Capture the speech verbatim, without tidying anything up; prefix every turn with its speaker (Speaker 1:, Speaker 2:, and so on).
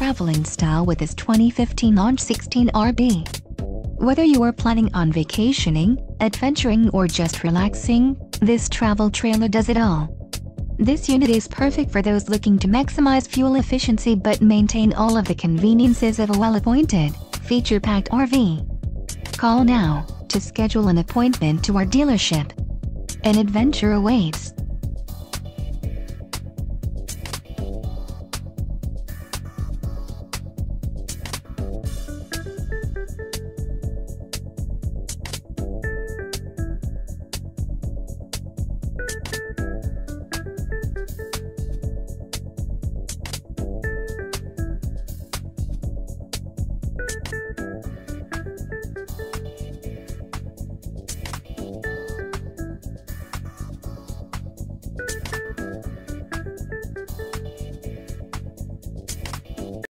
Speaker 1: traveling style with this twenty fifteen launch sixteen R B. Whether you are planning on vacationing, adventuring or just relaxing, this travel trailer does it all. This unit is perfect for those looking to maximize fuel efficiency but maintain all of the conveniences of a well-appointed, feature-packed R V. Call now to schedule an appointment to our dealership. An adventure awaits.